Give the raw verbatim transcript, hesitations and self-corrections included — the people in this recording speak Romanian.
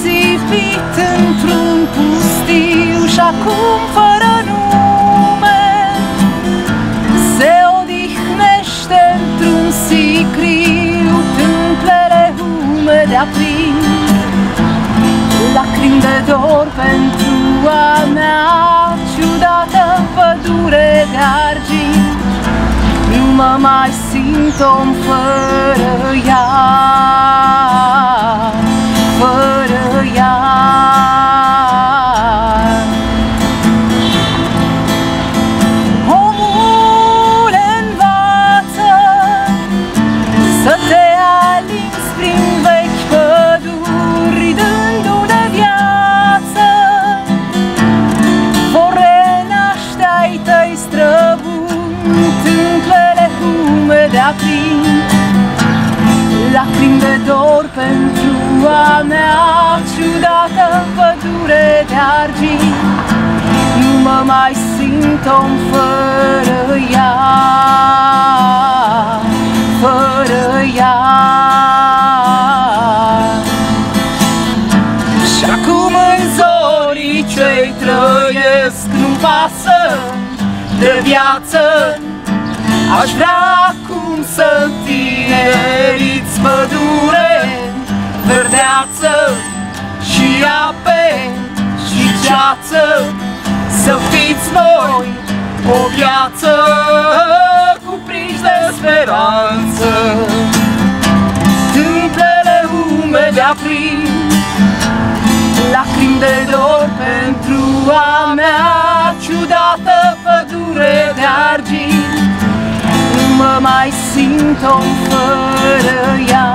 risipit într-un pustiu și acum fără nume se odihnește într-un sicriu, tâmplele umede aprind lacrimi de dor pentru a mea ciudată pădure de argint. Nu mă mai simt om fără ea, fără ea. Omule, învață să te alingi prin vechi păduri, dându de viață vor renaște ai tăi străbuni, tâmplele umede aprind lacrimi de dor pentru a mea ciudată pădure de argint. Nu mă mai simt om fără ea, fără ea. Și acum în zorii ce-i trăiesc nu pasă de viață. Aș vrea acum să tineriți pădure, verdeață și ape și ceață, să fiți voi o viață cuprinși de speranță. Tâmplele umede aprind lacrimi de dor pentru a mea ciudată pădure de argint. Nu mă mai simt om fără ea.